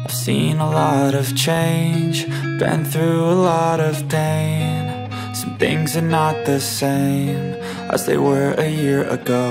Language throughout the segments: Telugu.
I've seen a lot of change, been through a lot of pain. Some things are not the same as they were a year ago,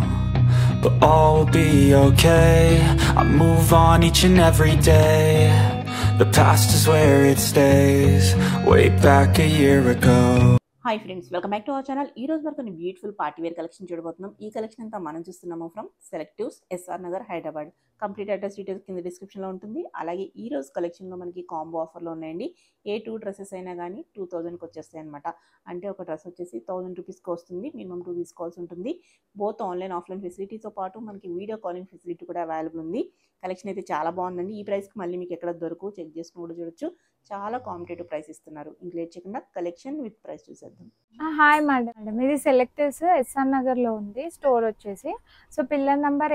but all will be okay. I move on each and every day. The past is where it stays, way back a year ago. Hi friends, welcome back to our channel. ఈ రోజు వరకు బ్యూటిఫుల్ పార్టీ వేర్ కలెక్షన్ చూడబోతున్నాం. ఈ కలెక్షన్ అంతా మనం చూస్తున్నాము from Selectives, SR Nagar, Hyderabad. Complete address details కింద డిస్క్రిప్షన్లో ఉంటుంది. అలాగే ఈ రోజు కలెక్షన్లో మనకి కాంబో ఆఫర్లో ఉన్నాయండి. ఏ 2 డ్రెస్సెస్ అయినా కానీ 2000కి వచ్చేస్తాయి అనమాట. అంటే ఒక డ్రెస్ వచ్చేసి 1000 రూపీస్కి వస్తుంది. మినిమం 2 తీసుకోవాల్సి ఉంటుంది. బోత్ ఆన్లైన్ ఆఫ్లైన్ ఫెసిలిటీతో పాటు మనకి వీడియో కాలింగ్ ఫెసిలిటీ కూడా అవైలబుల్ ఉంది. కలెక్షన్ అయితే చాలా బాగుందండి. ఈ ప్రైస్కి మళ్ళీ మీకు ఎక్కడ దొరకు చెక్ చేసుకుని కూడా చూడొచ్చు. చాలా కాంపిటేటివ్ ప్రైస్ ఇస్తున్నారు. ఇంకా లేట్ చేయకుండా కలెక్షన్ విత్ ప్రైస్ చూసేద్దాం. హాయ్ మేడం, ఇది సెలెక్టివ్స్ ఎస్ఆర్ నగర్లో ఉంది స్టోర్ వచ్చేసి. సో పిల్లర్ నెంబర్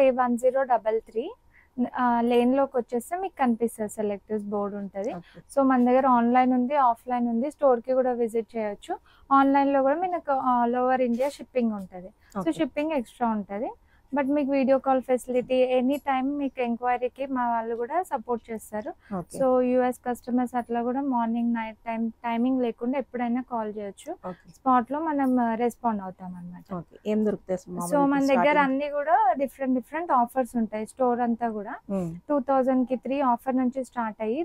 A1033 లేన్లోకి వచ్చేస్తే మీకు కనిపిస్తుంది సెలెక్టివ్స్ బోర్డు ఉంటుంది. సో మన దగ్గర ఆన్లైన్ ఉంది, ఆఫ్లైన్ ఉంది. స్టోర్కి కూడా విజిట్ చేయొచ్చు. ఆన్లైన్లో కూడా మీకు ఆల్ ఓవర్ ఇండియా షిప్పింగ్ ఉంటుంది. సో షిప్పింగ్ ఎక్స్ట్రా ఉంటుంది. బట్ మీకు video call facility any time మీకు ఎంక్వైరీకి మా వాళ్ళు కూడా సపోర్ట్ చేస్తారు. సో యూఎస్ కస్టమర్స్ అట్లా కూడా మార్నింగ్ నైట్ టైమింగ్ లేకుండా ఎప్పుడైనా కాల్ చేయొచ్చు. స్పాట్ లో మనం రెస్పాండ్ అవుతాం అనమాట. ఏం దొరుకుతాయి? సో మన దగ్గర అన్ని కూడా డిఫరెంట్ ఆఫర్స్ ఉంటాయి. స్టోర్ అంతా కూడా 2000 కి 3 ఆఫర్ నుంచి స్టార్ట్ అయ్యి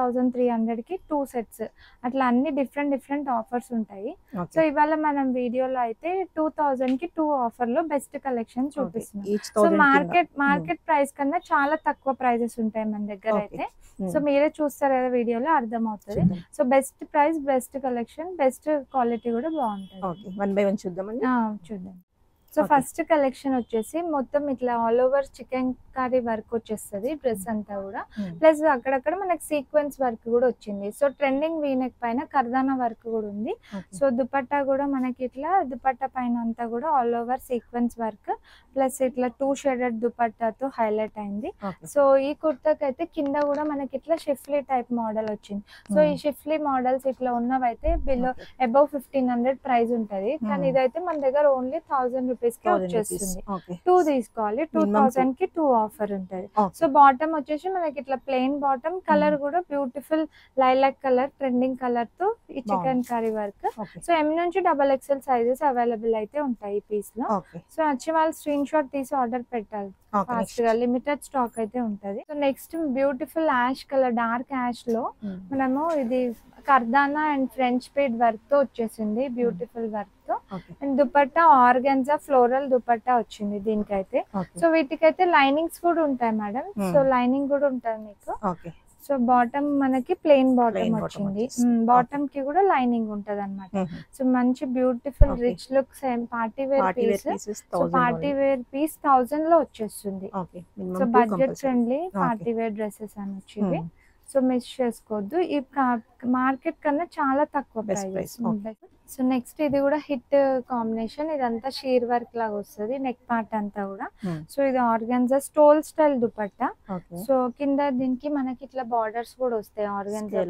3300 కి 2 సెట్స్ అట్లా అన్ని డిఫరెంట్ ఆఫర్స్ ఉంటాయి. సో ఇవాళ మనం వీడియోలో అయితే 2000 కి 2 ఆఫర్ లో బెస్ట్ కలెక్షన్ చూపిస్తున్నాం. సో మార్కెట్ ప్రైస్ కన్నా చాలా తక్కువ ప్రైజెస్ ఉంటాయి మన దగ్గర అయితే. సో మీరే చూస్తారు కదా వీడియోలో అర్థం అవుతుంది. So best price, best collection, best quality కూడా బాగుంటుంది. వన్ బై వన్ చూద్దాం. సో ఫస్ట్ కలెక్షన్ వచ్చేసి మొత్తం ఇట్లా all over chikankari work వచ్చేస్తుంది డ్రెస్ అంతా కూడా. ప్లస్ అక్కడక్కడ మనకి సీక్వెన్స్ వర్క్ కూడా వచ్చింది. సో ట్రెండింగ్ వీనెక్ పైన కర్దానా వర్క్ కూడా ఉంది. సో దుపట్టా కూడా మనకి ఇట్లా దుపట్టా పైన అంతా కూడా all over sequence work plus ఇట్లా 2 షేడెడ్ దుపట్టాతో హైలైట్ అయింది. సో ఈ కుర్తాకి అయితే కింద కూడా మనకి ఇట్లా షిఫ్లీ టైప్ మోడల్ వచ్చింది. సో ఈ షిఫ్లీ మోడల్స్ ఇట్లా ఉన్నవైతే బిలో అబౌవ్ 1500 ప్రైస్ ఉంటది. కానీ ఇదైతే మన దగ్గర ఓన్లీ 1000 రూపీస్ కి వచ్చేస్తుంది. 2 తీసుకోవాలి. 2000 కి 2 ఆఫర్ ఉంటది. సో బాటమ్ వచ్చేసి మనకి ఇట్లా ప్లెయిన్ బాటమ్, కలర్ కూడా beautiful lilac colour, trending colour తో ఈ chikankari work. So M నుంచి XXL సైజెస్ అవైలబుల్ అయితే ఉంటాయి ఈ పీస్ లో. సో వచ్చి వాళ్ళు స్క్రీన్ షాట్ తీసి ఆర్డర్ పెట్టాలి. ఫాస్ట్ గా లిమిటెడ్ స్టాక్ అయితే ఉంటది. So next beautiful ash colour, dark ash లో మనము ఇది కర్దానా అండ్ ఫ్రెంచ్ పీడ్ వర్క్ తో వచ్చేసింది. బ్యూటిఫుల్ వర్క్ తో and dupatta organza floral dupatta వచ్చింది దీనికైతే. సో వీటికైతే లైనింగ్స్ కూడా ఉంటాయి మేడం. సో లైనింగ్ కూడా ఉంటుంది మీకు. సో బాటమ్ మనకి ప్లెయిన్ బాటమ్ వచ్చింది. బాటమ్ కి కూడా లైనింగ్ ఉంటది అనమాట. సో మంచి beautiful rich look party wear piece. So party wear piece 1000 లో వచ్చేస్తుంది. So budget friendly party wear dresses అని వచ్చింది. సో మిస్ చేసుకోవద్దు. ఈ మార్కెట్ కన్నా చాలా తక్కువ ప్రైస్. సో నెక్స్ట్ ఇది కూడా హిట్ కాంబినేషన్. ఇదంతా షీర్ వర్క్ లాగా వస్తుంది నెక్ పార్ట్ అంతా కూడా. సో ఇది organza stole style dupatta. So కింద దీనికి మనకి ఇట్లా బార్డర్స్ కూడా వస్తాయి. Organza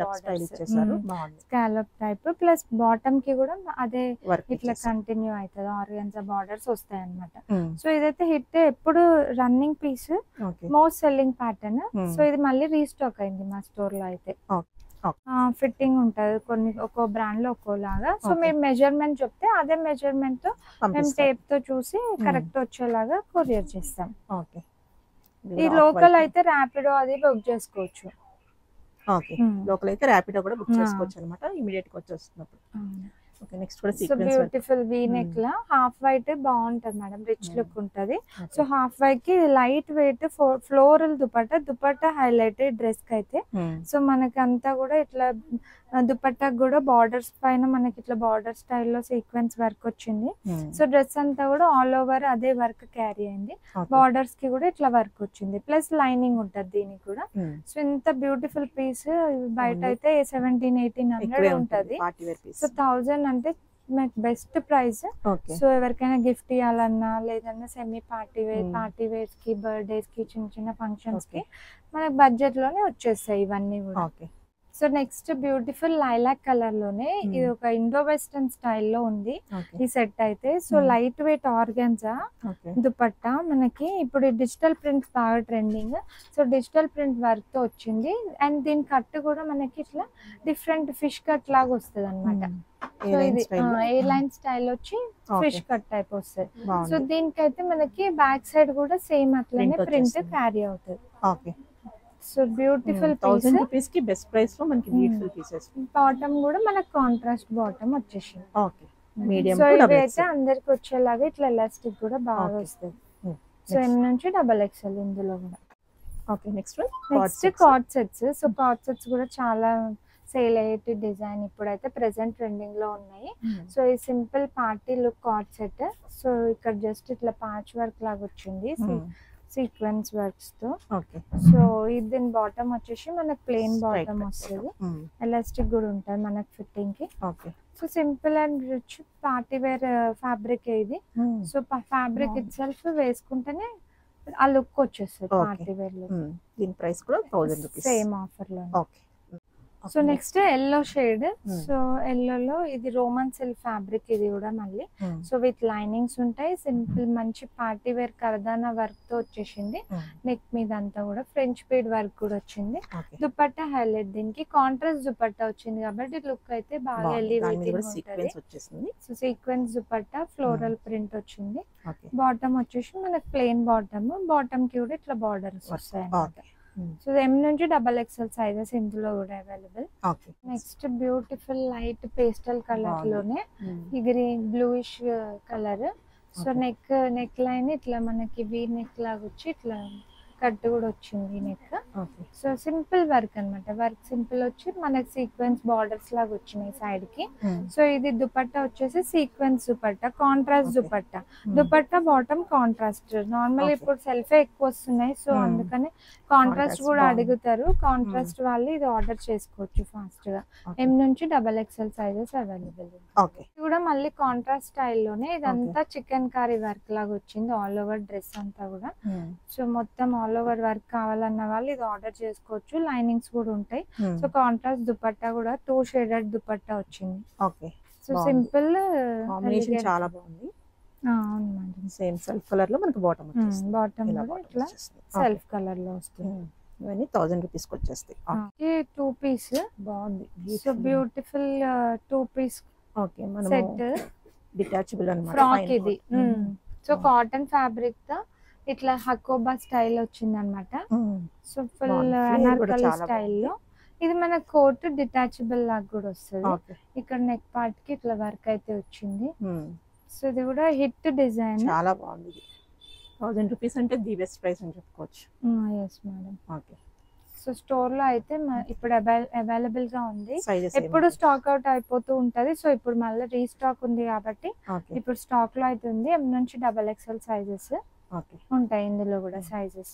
scallop type plus bottom కి కూడా అదే ఇట్లా కంటిన్యూ అవుతుంది. ఆర్గన్జా బార్డర్స్ వస్తాయి అనమాట. సో ఇదైతే హిట్, ఎప్పుడు running piece, most selling pattern. So ఇది మళ్ళీ రీస్టాక్ అయింది మా స్టోర్ లో అయితే. ఫిట్టింగ్ ఉంటది కొన్ని ఒక్కో బ్రాండ్ లో ఒక్కోలాగా. సో మీరు మెజర్మెంట్ చెప్తే అదే మెజర్మెంట్ తో మేము టేప్ తో చూసి కరెక్ట్ వచ్చేలాగా కొరియర్ చేస్తాం. ఈ లోకల్ అయితే ర్యాపిడో అది బుక్ చేసుకోవచ్చు. లోకల్ అయితే ర్యాపిడో కూడా బుక్ చేసుకోవచ్చు అనమాట. ఇమిడియట్ గా వచ్చేస్తున్నప్పుడు. సో బ్యూటిఫుల్ వీ నెక్ లా హాఫ్ వైట్ బాగుంటది మేడం, రిచ్ లుక్ ఉంటది. సో హాఫ్ వైట్ కి light weight floral dupatta highlight dress కి అయితే. సో మనకి అంతా కూడా ఇట్లా దుపట్టాకు కూడా బార్డర్స్ పైన మనకి ఇట్లా బార్డర్ స్టైల్లో సీక్వెన్స్ వర్క్ వచ్చింది. సో డ్రెస్ అంతా కూడా ఆల్ ఓవర్ అదే వర్క్ క్యారీ అయింది. బార్డర్స్ కి కూడా ఇట్లా వర్క్ వచ్చింది. ప్లస్ లైనింగ్ ఉంటది దీనికి కూడా. సో ఇంత బ్యూటిఫుల్ పీస్ బయట అయితే 1700-1800 ఉంటది. సో 1000 అంటే మీకు బెస్ట్ ప్రైస్. సో ఎవరికైనా గిఫ్ట్ ఇవ్వాలన్నా లేదన్నా సెమీ పార్టీ వేర్స్ కి, బర్త్డేస్ కి, చిన్న చిన్న ఫంక్షన్స్ కి మనకి బడ్జెట్ లోనే వచ్చేస్తాయి ఇవన్నీ కూడా. So next beautiful lilac colour లోనే ఇది ఒక ఇండో వెస్టర్న్ స్టైల్లో ఉంది ఈ సెట్ అయితే. So light weight organza dupatta మనకి ఇప్పుడు డిజిటల్ ప్రింట్స్ బాగా trending. So digital print work తో వచ్చింది అండ్ దీని కట్ కూడా మనకి ఇట్లా డిఫరెంట్ ఫిష్ కట్ లాగా వస్తుంది అనమాట. సో ఇది ఏ లైన్ స్టైల్ వచ్చి ఫిష్ కట్ టైప్ వస్తుంది. సో దీనికైతే మనకి బ్యాక్ సైడ్ కూడా సేమ్ అట్లనే ప్రింట్ క్యారీ అవుతుంది. సో బ్యూటిఫుల్ పీస్ కి బెస్ట్ ప్రైస్ లో మనకి బ్యూటిఫుల్ పీసెస్. బాటమ్ కూడా మనకి కాంట్రాస్ట్ బాటమ్ వచ్చేసింది. ఓకే మీడియం సో ఇవైతే అందరికి వచ్చేలాగా ఇట్లా ఎలాస్టిక్ కూడా బాగా వస్తుంది. సో ఎం నుంచి XXL ఇందులో కూడా. Okay next co-ord sets. So co-ord sets కూడా చాలా సేల్ అయ్యే డిజైన్ ఇప్పుడైతే ప్రెసెంట్ ట్రెండింగ్ లో ఉన్నాయి. సో ఈ simple party look card set. So ఇక్కడ జస్ట్ ఇట్లా ప్యాచ్ వర్క్ లాగా వచ్చింది సీక్వెన్స్ వర్క్స్ తో. సో ఇది దీని బాటమ్ వచ్చేసి మనకి ప్లెయిన్ బాటమ్ వస్తుంది. ఎలాస్టిక్ కూడా ఉంటుంది మనకి ఫిట్టింగ్ కి. So simple and rich party wear fabric ఇది. సో ఫ్యాబ్రిక్ ఇట్ సెల్ఫ్ వేసుకుంటేనే ఆ లుక్ వచ్చేస్తుంది పార్టీ వేర్ లో. దీని ప్రైస్ కూడా 1000 రూపాయస్ సేమ్ ఆఫర్ లో. So next yellow shade. So ఎల్లోలో ఇది రోమన్ సిల్క్ ఫ్యాబ్రిక్ ఇది కూడా మళ్ళీ. సో విత్ లైనింగ్స్ ఉంటాయి. సింపుల్ మంచి పార్టీ వేర్ కర్దానా వర్క్ తో వచ్చేసింది. నెక్ మీద అంతా కూడా ఫ్రెంచ్ బీడ్ వర్క్ కూడా వచ్చింది. దుపట్టా హైలైట్ దీనికి కాంట్రాస్ట్ దుపట్టా వచ్చింది కాబట్టి లుక్ అయితే బాగా ఎలివేటింగ్ ఉంటుంది. So sequence dupatta floral print వచ్చింది. బాటమ్ వచ్చేసి మనకి ప్లెయిన్ బాటమ్ కి కూడా ఇట్లా బార్డర్స్ వస్తాయి. సో ఎం నుంచి XXL సైజెస్ ఇందులో కూడా available. Next beautiful light pastel colour లోనే ఈ green bluish colour. So neck line ఇట్లా మనకి వీ నెక్ లాగా వచ్చి ఇట్లా కట్ కూడా వచ్చింది నెక్. సో సింపుల్ వర్క్ అనమాట. వర్క్ సింపుల్ వచ్చి మనకి సీక్వెన్స్ బార్డర్స్ లాగా వచ్చినాయి సైడ్ కి. సో ఇది దుపట్టా వచ్చేసి sequence dupatta contrast dupatta bottom contrast. Normal ఇప్పుడు సెల్ఫ్ ఎక్కువ వస్తున్నాయి సో అందుకని కాంట్రాస్ట్ కూడా అడుగుతారు. కాంట్రాస్ట్ వాళ్ళు ఇది ఆర్డర్ చేసుకోవచ్చు ఫాస్ట్ గా. ఎం నుంచి XXL సైజెస్ అవైలబుల్. ఇది కూడా మళ్ళీ కాంట్రాస్ట్ స్టైల్లోనే ఇదంతా చికెన్ కర్రీ వర్క్ లాగా వచ్చింది ఆల్ ఓవర్ డ్రెస్ అంతా కూడా. సో మొత్తం ఆల్ ఓవర్ వర్క్ కావాలన్న వాళ్ళు ఇది ఆర్డర్ చేసుకోవచ్చు. లైనింగ్స్ కూడా ఉంటాయి. సో కాంట్రాస్ట్ దుపట్టా కూడా 2 షేడెడ్ దుపట్టా వచ్చింది. సో సింపుల్ కాంబినేషన్ చాలా బాగుంది. అవును మేడం. సేమ్ సెల్ఫ్ కలర్ లో మనకి బాటమ్ వచ్చేస్తుంది. బాటమ్ ఇట్లా సెల్ఫ్ కలర్ లో వస్తుంది. ఇవన్నీ 1000 రూపీస్ కి వచ్చేస్తాయి. 2 పీస్ బాగుంది. సో బ్యూటిఫుల్ 2 పీస్ ఓకే మనం సెట్ డిటాచబుల్ అన్నమాట. ఫ్రాక్ ఇది. సో కాటన్ ఫ్యాబ్రిక్ తో ఇట్లా హకోబా స్టైల్ వచ్చింది అనమాట. సో ఫుల్ అనార్కలి స్టైల్లో ఇది మన కోట్ డిటాచబుల్ లాగా కూడా వస్తుంది. ఇక్కడ నెక్ పార్ట్ కి ఇట్లా వర్క్ అయితే వచ్చింది. సో ఇది కూడా హిట్ డిజైన్. చాలా బాగుంది. 1000 రూపీస్ అంటే ది బెస్ట్ ప్రైస్ అని చెప్పుకోవచ్చు. Yes madam. Okay. So store లో అయితే ఇప్పుడు అవైలబుల్ గా ఉంది. ఎప్పుడు స్టాక్ అవుట్ అయిపోతూ ఉంటది. సో ఇప్పుడు మళ్ళీ రీస్టాక్ ఉంది కాబట్టి ఇప్పుడు స్టాక్ లో అయితే ఉంది. ఎం నుంచి XXL సైజెస్ ఉంటాయి ఇందులో కూడా సైజెస్.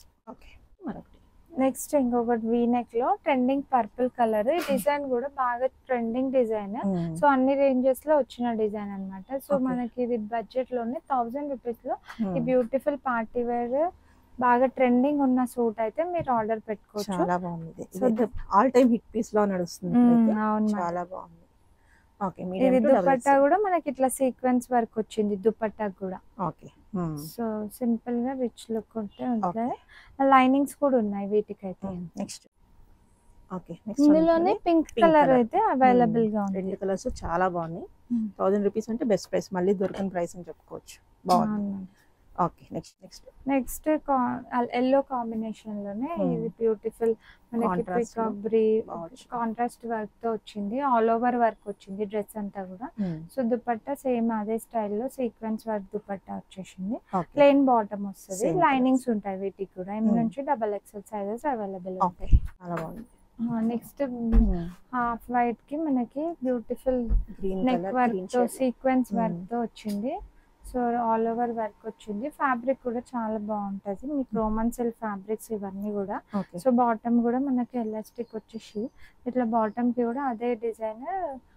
నెక్స్ట్ ఇంకొకటి వీ నెక్ లో ట్రెండింగ్ పర్పుల్ కలర్. ఈ డిజైన్ కూడా బాగా ట్రెండింగ్ డిజైన్. సో అన్ని రేంజెస్ లో వచ్చిన డిజైన్ అన్నమాట. సో మనకి ఇది బడ్జెట్ లోనే 1000 రూపీస్ లో ఈ బ్యూటిఫుల్ పార్టీ వేర్ బాగా ట్రెండింగ్ ఉన్న సూట్ అయితే మీరు ఆర్డర్ పెట్టుకోవచ్చు. చాలా బాగుంది. So all time hit piece లో నడుస్తుంది. అవును చాలా బాగుంది. ఓకే ఇది దుపట్టా కూడా మనకి ఇట్లా సీక్వెన్స్ వర్క్ వచ్చింది దుపట్టా కూడా. ఓకే. సో సింపుల్ గా రిచ్ లుక్ ఉంటాయి. లైనింగ్స్ కూడా ఉన్నాయి వీటికైతే. నెక్స్ట్ ఓకే ఇందులోనే పింక్ కలర్ అయితే అవైలబుల్ గా ఉంది. 2 కలర్స్ చాలా బాగున్నాయి. 1000 రూపీస్ అంటే బెస్ట్ ప్రైస్. మళ్ళీ దొరకని ప్రైస్ అని చెప్పుకోవచ్చు. బాగుంది. ఓకే నెక్స్ట్ ఎల్లో కాంబినేషన్ లోనే ఇది బ్యూటిఫుల్ మనకి పీకాక్ బ్రీ కాంట్రాస్ట్ వర్క్ తో వచ్చింది. ఆల్ ఓవర్ వర్క్ వచ్చింది డ్రెస్ అంతా కూడా. సో దుపట్టా సేమ్ అదే స్టైల్లో సీక్వెన్స్ వర్క్ దుపట్టా వచ్చేసింది. ప్లెయిన్ బాటమ్ వస్తుంది. లైనింగ్స్ ఉంటాయి వీటికి కూడా. ఎం నుంచి XXL సైజెస్ అవైలబుల్ ఉంటాయి. చాలా బాగుంది. నెక్స్ట్ హాఫ్ వైట్ కి మనకి బ్యూటిఫుల్ నెక్ వర్క్ తో సీక్వెన్స్ వర్క్ తో వచ్చింది. సో ఆల్ ఓవర్ వర్క్ వచ్చింది. ఫ్యాబ్రిక్ కూడా చాలా బాగుంటది. మీకు రోమన్ సిల్క్ ఫ్యాబ్రిక్స్ ఇవన్నీ కూడా. సో బాటమ్ కూడా మనకి ఎలాస్టిక్ వచ్చేసి ఇట్లా బాటమ్ కి కూడా అదే డిజైన్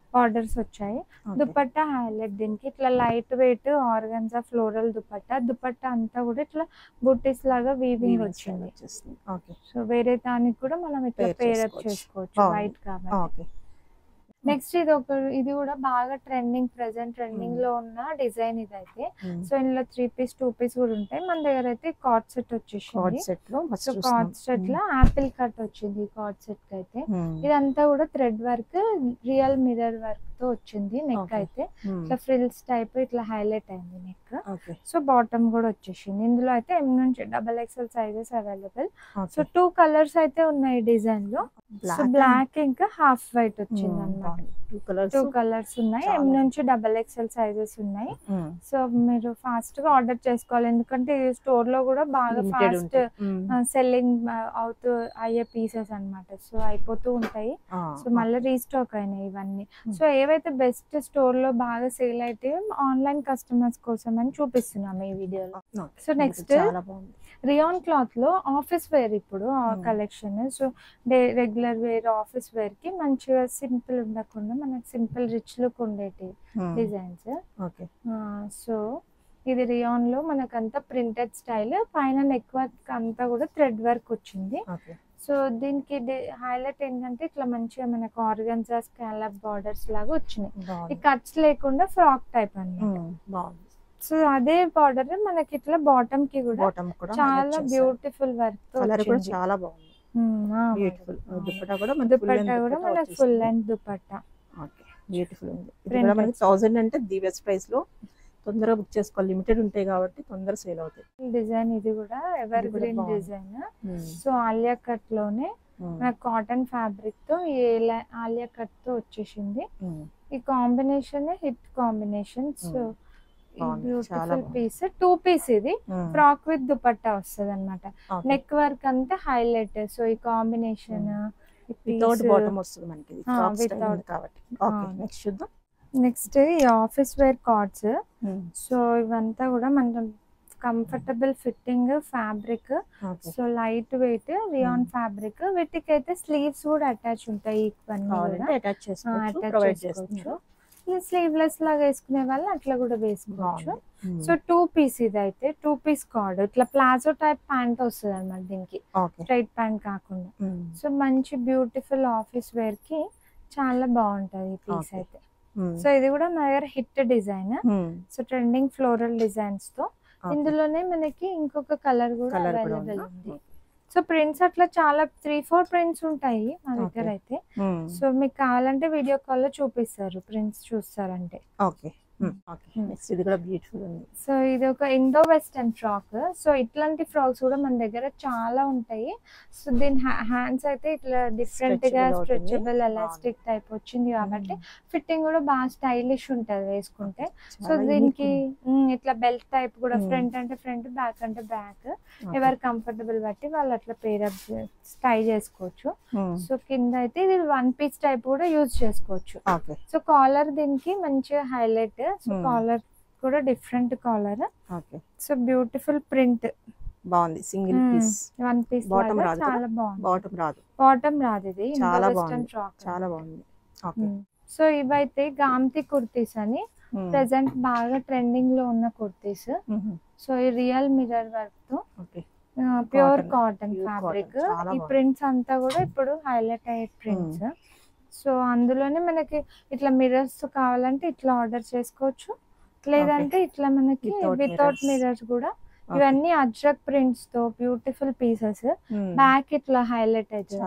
బార్డర్స్ వచ్చాయి. దుపట్టా హైలైట్ దీనికి ఇట్లా light weight organza floral dupatta అంతా కూడా ఇట్లా బుట్టీస్ లాగా వీవింగ్ వచ్చింది. సో వేరే దానికి కూడా మనం ఇట్లా పేరప్ చేసుకోవచ్చు వైట్ కాబట్టి. నెక్స్ట్ ఇది కూడా బాగా ప్రెసెంట్ ట్రెండింగ్ లో ఉన్న డిజైన్ ఇదైతే. సో ఇందులో 3 పీస్ 2 పీస్ కూడా ఉంటాయి. మన దగ్గర అయితే కార్డ్ సెట్ వచ్చేసింది. సో కార్డ్ సెట్ లో ఆపిల్ కట్ వచ్చింది కార్డ్ సెట్ కి అయితే. ఇదంతా కూడా thread work real mirror work తో వచ్చింది. నెక్ అయితే ఇట్లా ఫ్రిల్స్ టైప్ ఇట్లా హైలైట్ అయింది నెక్. సో బాటమ్ కూడా వచ్చేసింది. ఇందులో అయితే M నుంచి XXL sizes available. So 2 colours అయితే ఉన్నాయి డిజైన్ లో. సో బ్లాక్ ఇంకా హాఫ్ వైట్ వచ్చింది అన్నమాట. 2 కలర్స్ ఉన్నాయి. M నుంచి XXL సైజెస్ ఉన్నాయి. సో మీరు ఫాస్ట్ గా ఆర్డర్ చేసుకోవాలి, ఎందుకంటే స్టోర్ లో కూడా బాగా ఫాస్ట్ సెల్లింగ్ అయ్యే పీసెస్ అన్నమాట. సో అయిపోతూ ఉంటాయి. సో మళ్ళీ రీస్టాక్ అయినాయి ఇవన్నీ. సో ఏవైతే బెస్ట్ స్టోర్ లో బాగా సేల్ అయితే ఆన్లైన్ కస్టమర్స్ కోసం అని చూపిస్తున్నాం ఈ వీడియోలో. సో నెక్స్ట్ రియాన్ క్లాత్ లో ఆఫీస్ వేర్ ఇప్పుడు collection. So regular wear office wear కి మంచిగా సింపుల్ ఉండకుండా మనకి సింపుల్ రిచ్ లుక్ ఉండేటి డిజైన్స్. సో ఇది రియాన్ లో మనకంతా ప్రింటెడ్ స్టైల్, పైన నెక్ వర్క్ అంతా కూడా థ్రెడ్ వర్క్ వచ్చింది. సో దీనికి హైలైట్ ఏంటంటే ఇట్లా మంచిగా మనకు ఆర్గన్జా స్కాలప్ బార్డర్స్ లాగా వచ్చినాయి. ఈ కట్స్ లేకుండా ఫ్రాక్ టైప్ అన్నమాట. సో అదే బార్డర్ మనకి ఇట్లా బాటమ్ కి కూడా చాలా బ్యూటిఫుల్ వర్క్ తో చాలా బాగుంది. దుపట్టా కూడా మనకి ఫుల్ లెంత్ దుపట్టా బ్యూటిఫుల్ ఉంది. ఇది కూడా మనకి 1000 అంటే ది బెస్ట్ ప్రైస్ లో తొందరగా బుక్ చేసుకోవాలి, లిమిటెడ్ ఉంటాయి కాబట్టి తొందరగా సేల్ అవుతాయి. డిజైన్ ఇది కూడా evergreen design. So Alia cut లోనే మనకు కాటన్ ఫ్యాబ్రిక్ తో ఆలియా కట్ తో వచ్చేసింది. ఈ combination hit combination. So beautiful piece 2 piece ఇది ఫ్రాక్ విత్ దుపట్టా వస్తుంది అనమాట. నెక్ వర్క్ అంతా హైలైట్. సో ఈ కాంబినేషన్ వితౌట్ బాటమ్ వస్తుంది మనకి వితౌట్ కాబట్టి. ఓకే నెక్స్ట్ చూద్దాం. నెక్స్ట్ ఈ ఆఫీస్ వేర్ కార్డ్స్. సో ఇవంతా కూడా మనం comfortable fitting fabric. So light weight rayon fabric. వీటికి అయితే స్లీవ్స్ కూడా అటాచ్ ఉంటాయి. అటాచ్ చేసుకోవచ్చు. స్లీవ్లెస్ లాగా వేసుకునే వాళ్ళు అట్లా కూడా వేసుకోవచ్చు. సో 2 పీస్ ఇదైతే 2 పీస్ కార్డ్ ఇట్లా ప్లాజో టైప్ ప్యాంట్ వస్తుంది అనమాట దీనికి, స్ట్రైట్ ప్యాంట్ కాకుండా. సో మంచి బ్యూటిఫుల్ ఆఫీస్ వేర్ కి చాలా బాగుంటది ఈ పీస్ అయితే. సో ఇది కూడా నా దగ్గర hit design. So trending floral designs తో. ఇందులోనే మనకి ఇంకొక కలర్ కూడా అవైలబుల్ ఉంది. సో ప్రింట్స్ అట్లా చాలా 3-4 ప్రింట్స్ ఉంటాయి మా దగ్గర అయితే. సో మీకు కావాలంటే వీడియో కాల్ లో చూపిస్తారు, ప్రింట్స్ చూస్తారంటే. ఇది కూడా బ్యూటిఫుల్ ఉంది. సో ఇది ఒక ఇండో వెస్టర్న్ ఫ్రాక్. సో ఇట్లాంటి ఫ్రాక్స్ కూడా మన దగ్గర చాలా ఉంటాయి. సో దీని హ్యాండ్స్ అయితే ఇట్లా డిఫరెంట్ గా స్ట్రెచబుల్ ఎలాస్టిక్ టైప్ వచ్చింది కాబట్టి ఫిట్టింగ్ కూడా బాగా స్టైలిష్ ఉంటది వేసుకుంటే. సో దీనికి ఇట్లా బెల్ట్ టైప్ కూడా, ఫ్రంట్ అంటే ఫ్రంట్, బ్యాక్ అంటే బ్యాక్, ఎవరు కంఫర్టబుల్ బట్టి వాళ్ళు అట్లా పేరప్ టై చేసుకోవచ్చు. సో కింద అయితే ఇది 1 పీస్ టైప్ కూడా యూజ్ చేసుకోవచ్చు. సో కాలర్ దీనికి మంచిగా హైలైట్. సో కాలర్ కూడా different collar. So beautiful print బాగుంది. సింగిల్ పీస్ 1 పీస్ బాటమ్ రాదు. చాలా బాగుంది. బాటమ్ రాదు. ఇది చాలా బాగుంది. చాలా బాగుంది. సో ఇవైతే గామ్తి కుర్తీస్ అని ప్రెసెంట్ బాగా ట్రెండింగ్ లో ఉన్న కుర్తీస్. సో ఈ రియల్ మిర్రర్ వర్క్ తో ప్యూర్ కాటన్ ఫ్యాబ్రిక్. ఈ ప్రింట్స్ అంతా కూడా ఇప్పుడు హైలైట్ అయ్యే ప్రింట్స్. సో అందులోనే మనకి ఇట్లా మిర్రర్స్ కావాలంటే ఇట్లా ఆర్డర్ చేసుకోవచ్చు, లేదంటే ఇట్లా మనకి వితౌట్ మిర్రర్స్ కూడా. ఇవన్నీ అజ్రక్ ప్రింట్స్ తో బ్యూటిఫుల్ పీసెస్. బ్యాక్ ఇట్లా హైలైట్ అయితే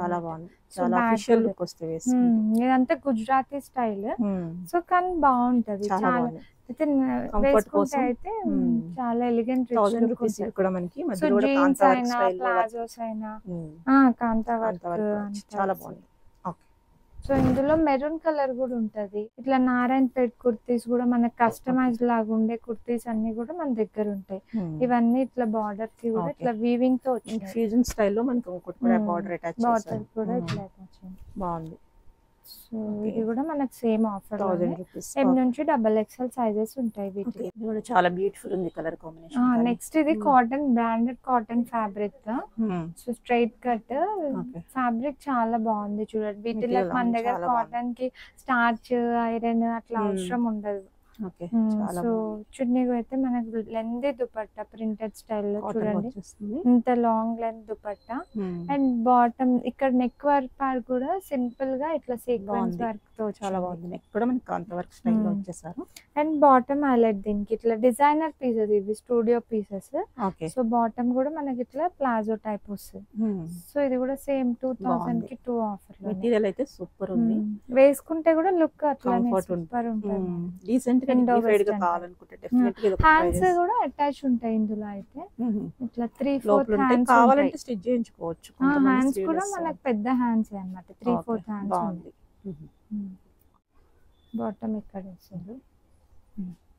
ఇదంతా గుజరాతీ స్టైల్. సో కానీ బాగుంటది చాలా. అయితే వేసుకుంటే అయితే చాలా ఎలిగెంట్. సో జీన్స్ అయినా ప్లాజోస్ అయినా కాంతా వర్క్ చాలా బాగుంది. సో ఇందులో మెరూన్ కలర్ కూడా ఉంటది. ఇట్లా నారాయణపేట్ కుర్తీస్ కూడా మనకి కస్టమైజ్ లాగా ఉండే కుర్తీస్ అన్ని కూడా మన దగ్గర ఉంటాయి. ఇవన్నీ ఇట్లా బార్డర్ కి కూడా ఇట్లా వీవింగ్ తో వచ్చింది. ఫ్యూజన్ స్టైల్ లో మనకి బార్డర్ అటాచ్ బార్డర్ కూడా ఇట్లా అటాచ్ బాగుంది. సో ఇది కూడా మనకు సేమ్ ఆఫర్ 1000 రూపీస్. ఎం నుంచి XXL సైజెస్ ఉంటాయి వీటికి. ఇది కూడా చాలా బ్యూటిఫుల్ ఉంది కలర్ కాంబినేషన్. నెక్స్ట్ ఇది cotton, branded cotton fabric. So straight cut fabric చాలా బాగుంది చూడండి. వీటిలో మన దగ్గర కాటన్ కి స్టార్చ్, ఐరన్ అట్లా అవసరం ఉండదు. సో చున్నీ అయితే మనకు లెంత్ దుపట్టా ప్రింటెడ్ స్టైల్లో చూడండి, ఇంత long length dupatta. And bottom ఇక్కడ నెక్ వర్క్ పార్ట్ కూడా సింపుల్ గా ఇట్లా సీక్వెన్స్ వర్క్ తో చాలా బాగుంది. నెక్ కూడా మనకి కాంత వర్క్ స్టైల్ లో వచ్చేసారు. అండ్ బాటమ్ హైలైట్ దీనికి ఇట్లా డిజైనర్ పీసెస్, ఇవి స్టూడియో పీసెస్. సో బాటమ్ కూడా మనకి ఇట్లా ప్లాజో టైప్ వస్తుంది. సో ఇది కూడా సేమ్ 2000 కి 2 ఆఫర్. మెటీరియల్ అయితే సూపర్ ఉంది. వేసుకుంటే కూడా లుక్ అట్లా సూపర్ ఉంటుంది. డీసెంట్ హ్యాండ్స్ కూడా అటాచ్ ఉంటాయి ఇందులో. అయితే ఇట్లా 3-4 హ్యాండ్స్ కావాలంటే స్టిచ్ చేయించుకోవచ్చు. హ్యాండ్స్ కూడా మనకు పెద్ద హ్యాండ్స్ అన్నమాట, 3-4 హ్యాండ్స్. బాటమ్ ఇక్కడ వస్తుంది.